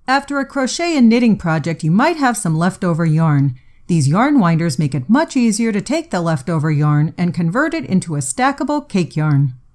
After a crochet and knitting project, you might have some leftover yarn. These yarn winders make it much easier to take the leftover yarn and convert it into a stackable cake yarn.